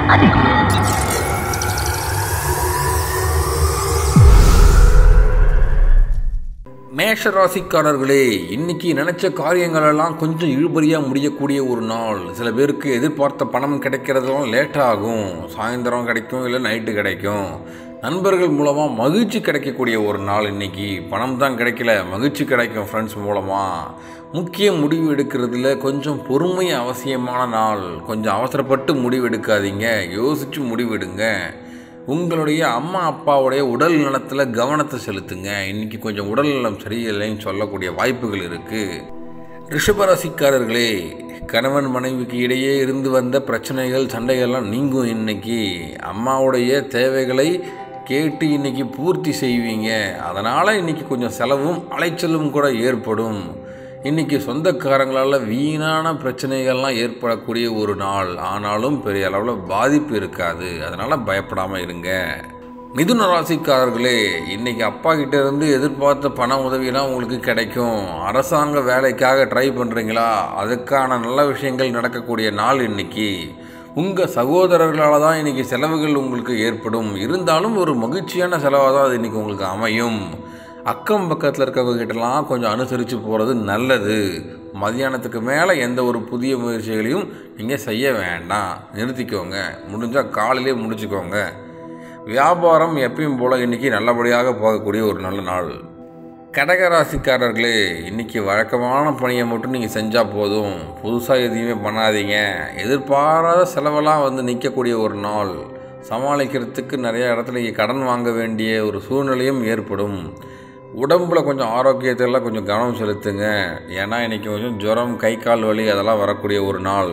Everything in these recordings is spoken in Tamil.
மேஷ ராசிக்காரர்களே, இன்னைக்கு நினைச்ச காரியங்களெல்லாம் கொஞ்சம் இழுபறியாக முடியக்கூடிய ஒரு நாள். சில பேருக்கு எதிர்பார்த்த பணம் கிடைக்கிறதெல்லாம் லேட் ஆகும். சாயந்தரம் கிடைக்கும், இல்லை நைட்டு கிடைக்கும். நண்பர்கள் மூலமாக மகிழ்ச்சி கிடைக்கக்கூடிய ஒரு நாள் இன்னைக்கு. பணம் தான் கிடைக்கல, மகிழ்ச்சி கிடைக்கும் ஃப்ரெண்ட்ஸ் மூலமாக. முக்கிய முடிவு எடுக்கிறதுல கொஞ்சம் பொறுமை அவசியமான நாள். கொஞ்சம் அவசரப்பட்டு முடிவு எடுக்காதீங்க, யோசித்து முடிவெடுங்க. உங்களுடைய அம்மா அப்பாவுடைய உடல் நலத்தில் கவனத்தை செலுத்துங்க. இன்றைக்கி கொஞ்சம் உடல் நலம் சரியில்லைன்னு சொல்லக்கூடிய வாய்ப்புகள் இருக்குது. ரிஷபராசிக்காரர்களே, கணவன் மனைவிக்கு இடையே இருந்து வந்த பிரச்சனைகள் சண்டைகள்லாம் நீங்கும். இன்றைக்கி அம்மாவுடைய தேவைகளை கேட்டு இன்றைக்கி பூர்த்தி செய்வீங்க. அதனால் இன்றைக்கி கொஞ்சம் செலவும் அலைச்சலும் கூட ஏற்படும். இன்றைக்கி சொந்தக்காரங்களால் வீணான பிரச்சனைகள்லாம் ஏற்படக்கூடிய ஒரு நாள். ஆனாலும் பெரிய அளவில் பாதிப்பு இருக்காது. அதனால் பயப்படாமல் இருங்க. மிதுன ராசிக்காரர்களே, இன்றைக்கி அப்பா கிட்டேருந்து எதிர்பார்த்த பண உதவியெல்லாம் உங்களுக்கு கிடைக்கும். அரசாங்க வேலைக்காக ட்ரை பண்ணுறீங்களா? அதுக்கான நல்ல விஷயங்கள் நடக்கக்கூடிய நாள் இன்றைக்கி. உங்கள் சகோதரர்களால் தான் இன்றைக்கி செலவுகள் உங்களுக்கு ஏற்படும். இருந்தாலும் ஒரு மகிழ்ச்சியான செலவாக தான் அது இன்றைக்கி உங்களுக்கு அமையும். அக்கம் பக்கத்தில் இருக்கவங்ககிட்டலாம் கொஞ்சம் அனுசரித்து போகிறது நல்லது. மதியானத்துக்கு மேலே எந்த ஒரு புதிய முயற்சிகளையும் நீங்கள் செய்ய வேண்டாம், நிறுத்திக்கோங்க. முடிஞ்சால் காலையிலே முடிச்சுக்கோங்க. வியாபாரம் எப்பயும் போல் இன்றைக்கி நல்லபடியாக போகக்கூடிய ஒரு நல்ல நாள். கடகராசிக்காரர்களே, இன்றைக்கி வழக்கமான பணியை மட்டும் நீங்கள் செஞ்சால் போதும். புதுசாக எதையுமே பண்ணாதீங்க. எதிர்பாராத செலவெல்லாம் வந்து நிற்கக்கூடிய ஒரு நாள். சமாளிக்கிறதுக்கு நிறைய இடத்துல கடன் வாங்க வேண்டிய ஒரு சூழ்நிலையும் ஏற்படும். உடம்பில் கொஞ்சம் ஆரோக்கியத்தெல்லாம் கொஞ்சம் கவனம் செலுத்துங்க. ஏன்னா இன்றைக்கி கொஞ்சம் ஜுரம், கை கால் வலி அதெல்லாம் வரக்கூடிய ஒரு நாள்.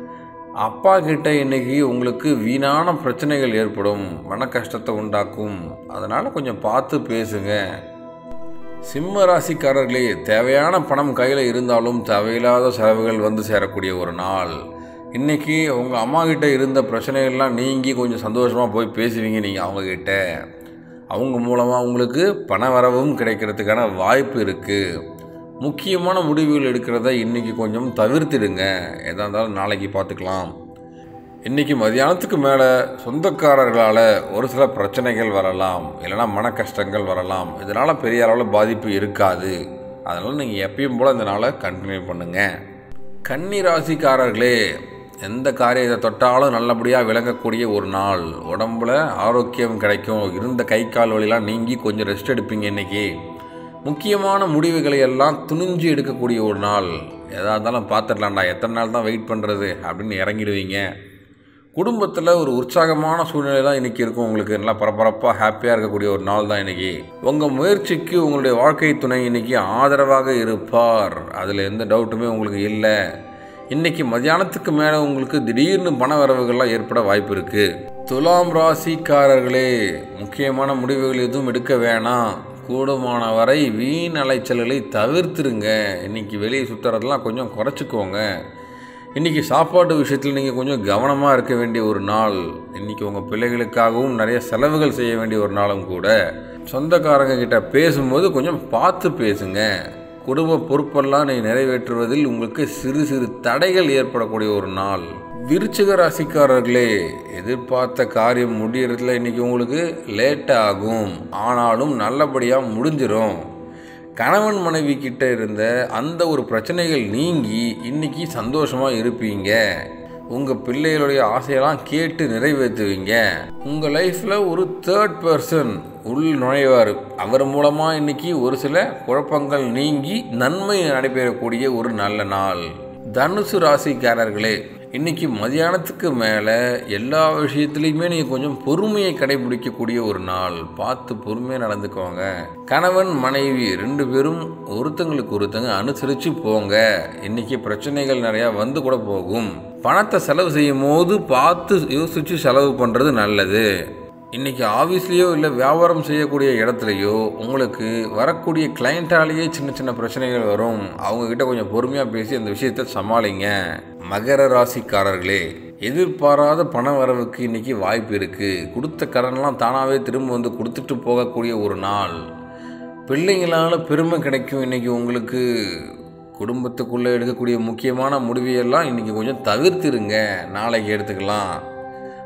அப்பா கிட்ட இன்றைக்கி உங்களுக்கு வீணான பிரச்சனைகள் ஏற்படும், மன கஷ்டத்தை உண்டாக்கும். அதனால் கொஞ்சம் பார்த்து பேசுங்க. சிம்ம ராசிக்காரர்களே, தேவையான பணம் கையில் இருந்தாலும் தேவையில்லாத செலவுகள் வந்து சேரக்கூடிய ஒரு நாள். இன்றைக்கி உங்கள் அம்மா கிட்ட இருந்த பிரச்சனைகள்லாம் நீங்கி கொஞ்சம் சந்தோஷமாக போய் பேசுவீங்க நீங்கள் அவங்கக்கிட்ட. அவங்க மூலமாக உங்களுக்கு பண வரவும் கிடைக்கிறதுக்கான வாய்ப்பு இருக்குது. முக்கியமான முடிவுகள் எடுக்கிறத இன்றைக்கி கொஞ்சம் தவிர்த்திடுங்க. எதாக இருந்தாலும் நாளைக்கு பார்த்துக்கலாம். இன்றைக்கி மதியானத்துக்கு மேலே சொந்தக்காரர்களால் ஒரு சில பிரச்சனைகள் வரலாம், இல்லைனா மன கஷ்டங்கள் வரலாம். இதனால் பெரிய அளவில் பாதிப்பு இருக்காது. அதனால் நீங்கள் எப்பயும் போல் இந்த நாளை கண்டினியூ பண்ணுங்கள். கன்னி ராசிக்காரர்களே, எந்த காரியத்தை தொட்டாலும் நல்லபடியாக விளங்கக்கூடிய ஒரு நாள். உடம்புல ஆரோக்கியம் கிடைக்கும். இருந்த கை கால் வலிலாம் நீங்கி கொஞ்சம் ரெஸ்ட் எடுப்பீங்க. இன்றைக்கி முக்கியமான முடிவுகளை எல்லாம் துணிஞ்சு எடுக்கக்கூடிய ஒரு நாள். எதாக இருந்தாலும் பார்த்துடலாம்டா, எத்தனை நாள் தான் வெயிட் பண்ணுறது அப்படின்னு இறங்கிடுவீங்க. குடும்பத்தில் ஒரு உற்சாகமான சூழ்நிலை தான் இன்றைக்கி இருக்கும். உங்களுக்கு நல்லா பரபரப்பாக ஹாப்பியாக இருக்கக்கூடிய ஒரு நாள் தான் இன்றைக்கி. உங்கள் முயற்சிக்கு உங்களுடைய வாழ்க்கை துணை இன்றைக்கி ஆதரவாக இருப்பார். அதில் எந்த டவுட்டுமே உங்களுக்கு இல்லை. இன்றைக்கி மதியானத்துக்கு மேலே உங்களுக்கு திடீர்னு பண வரவுகள்லாம் ஏற்பட வாய்ப்பு இருக்குது. துலாம் ராசிக்காரர்களே, முக்கியமான முடிவுகள் எதுவும் எடுக்க வேணாம். கூடுமான வரை வீண் அலைச்சல்களை தவிர்த்துருங்க. இன்றைக்கி வெளியே சுற்றுறதெல்லாம் கொஞ்சம் குறைச்சிக்கோங்க. இன்றைக்கி சாப்பாட்டு விஷயத்தில் நீங்கள் கொஞ்சம் கவனமாக இருக்க வேண்டிய ஒரு நாள். இன்றைக்கி உங்கள் பிள்ளைகளுக்காகவும் நிறைய செலவுகள் செய்ய வேண்டிய ஒரு நாளும் கூட. சொந்தக்காரங்க கிட்ட பேசும்போது கொஞ்சம் பார்த்து பேசுங்க. குடும்ப பொறுப்பெல்லாம் நீங்கள் நிறைவேற்றுவதில் உங்களுக்கு சிறு சிறு தடைகள் ஏற்படக்கூடிய ஒரு நாள். விருச்சிக ராசிக்காரர்களே, எதிர்பார்த்த காரியம் முடியறதுல இன்றைக்கி உங்களுக்கு லேட் ஆகும். ஆனாலும் நல்லபடியாக முடிஞ்சிடும். கணவன் மனைவி கிட்ட இருந்த அந்த ஒரு பிரச்சனைகள் நீங்கி இன்றைக்கி சந்தோஷமாக இருப்பீங்க. உங்கள் பிள்ளைகளுடைய ஆசையெல்லாம் கேட்டு நிறைவேற்றுவீங்க. உங்கள் லைஃப்பில் ஒரு தேர்ட் பர்சன் உள் நுழைவார். அவர் மூலமாக இன்றைக்கி ஒரு சில குழப்பங்கள் நீங்கி நன்மை நடைபெறக்கூடிய ஒரு நல்ல நாள். தனுசு ராசிக்காரர்களே, இன்றைக்கி மதியானத்துக்கு மேலே எல்லா விஷயத்துலையுமே நீங்கள் கொஞ்சம் பொறுமையை கடைபிடிக்கக்கூடிய ஒரு நாள். பார்த்து பொறுமையாக நடந்துக்கோங்க. கணவன் மனைவி 2 பேரும் ஒருத்தங்களுக்கு ஒருத்தங்க அனுசரித்து போங்க. இன்றைக்கி பிரச்சனைகள் நிறையா வந்து கூட போகும். பணத்தை செலவு செய்யும் போது பார்த்து யோசித்து செலவு பண்ணுறது நல்லது. இன்றைக்கி ஆஃபீஸ்லேயோ இல்லை வியாபாரம் செய்யக்கூடிய இடத்துலையோ உங்களுக்கு வரக்கூடிய கிளைண்ட்டாலேயே சின்ன சின்ன பிரச்சனைகள் வரும். அவங்கக்கிட்ட கொஞ்சம் பொறுமையாக பேசி அந்த விஷயத்தை சமாளிங்க. மகர ராசிக்காரர்களே, எதிர்பாராத பண வரவுக்கு இன்றைக்கி வாய்ப்பு இருக்குது. கொடுத்த கடன்லாம் தானாகவே திரும்ப வந்து கொடுத்துட்டு போகக்கூடிய ஒரு நாள். பிள்ளைங்களால் பெருமை கிடைக்கும். இன்றைக்கி உங்களுக்கு குடும்பத்துக்குள்ளே எடுக்கக்கூடிய முக்கியமான முடிவையெல்லாம் இன்றைக்கி கொஞ்சம் தவிர்த்துருங்க. நாளைக்கு எடுத்துக்கலாம்.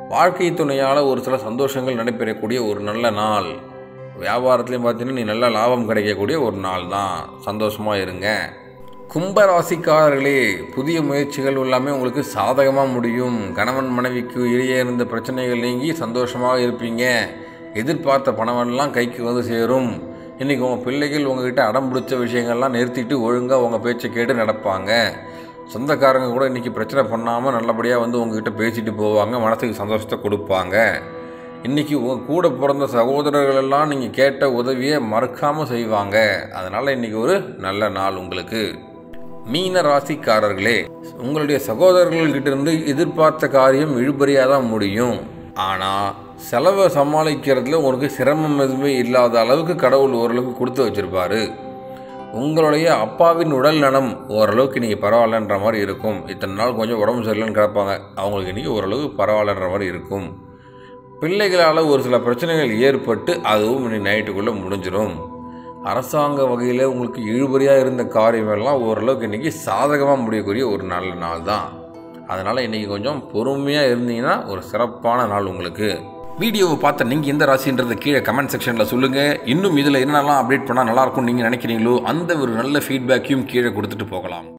வாழ்க்கை துணையால் ஒரு சில சந்தோஷங்கள் நடைபெறக்கூடிய ஒரு நல்ல நாள். வியாபாரத்துலேயும் பார்த்தீங்கன்னா நீ நல்ல லாபம் கிடைக்கக்கூடிய ஒரு நாள் தான். சந்தோஷமாக இருங்க. கும்பராசிக்காரர்களே, புதிய முயற்சிகள் எல்லாமே உங்களுக்கு சாதகமாக முடியும். கணவன் மனைவிக்கு இடையே இருந்த பிரச்சனைகள் நீங்கி சந்தோஷமாக இருப்பீங்க. எதிர்பார்த்த பணமெல்லாம் கைக்கு வந்து சேரும். இன்றைக்கி உங்கள் பிள்ளைகள் உங்ககிட்ட அடம் பிடிச்ச விஷயங்கள்லாம் நிறுத்திட்டு ஒழுங்காக உங்கள் பேச்சை கேட்டு நடப்பாங்க. சொந்தக்காரங்க கூட இன்றைக்கி பிரச்சனை பண்ணாமல் நல்லபடியாக வந்து உங்ககிட்ட பேசிட்டு போவாங்க. மனசுக்கு சந்தோஷத்தை கொடுப்பாங்க. இன்றைக்கி உங்கள் கூட பிறந்த சகோதரர்கள் எல்லாம் நீங்கள் கேட்ட உதவியை மறக்காமல் செய்வாங்க. அதனால் இன்றைக்கி ஒரு நல்ல நாள் உங்களுக்கு. மீன ராசிக்காரர்களே, உங்களுடைய சகோதரர்கள்கிட்டேருந்து எதிர்பார்த்த காரியம் இழுபறியாக தான் முடியும். ஆனால் செலவை சமாளிக்கிறதுல உங்களுக்கு சிரமம் எதுவுமே இல்லாத அளவுக்கு கடவுள் ஓரளவுக்கு கொடுத்து வச்சுருப்பார். உங்களுடைய அப்பாவின் உடல் நலம் ஓரளவுக்கு இன்றைக்கி பரவாயில்லன்ற மாதிரி இருக்கும். இத்தனை நாள் கொஞ்சம் உடம்பு சரியில்லைன்னு கிடப்பாங்க. அவங்களுக்கு இன்றைக்கி ஓரளவுக்கு பரவாயில்லன்ற மாதிரி இருக்கும். பிள்ளைகளால் ஒரு சில பிரச்சனைகள் ஏற்பட்டு அதுவும் இன்னைக்கு நைட்டுக்குள்ளே முடிஞ்சிடும். அரசாங்க வகையில் உங்களுக்கு இழுபறியாக இருந்த காரியமெல்லாம் ஓரளவுக்கு இன்றைக்கி சாதகமாக முடியக்கூடிய ஒரு நல்ல நாள் தான். அதனால் இன்றைக்கி கொஞ்சம் பொறுமையாக இருந்தீங்கன்னா ஒரு சிறப்பான நாள் உங்களுக்கு. வீடியோவை பார்த்த நீங்கள் எந்த ராசின்றது கீழே கமெண்ட் செக்ஷனில் சொல்லுங்கள். இன்னும் இதில் என்னென்னலாம் அப்டேட் பண்ணால் நல்லாயிருக்கும்னு நீங்கள் நினைக்கிறீங்களோ அந்த ஒரு நல்ல ஃபீட்பேக்கையும் கீழே கொடுத்துட்டு போகலாம்.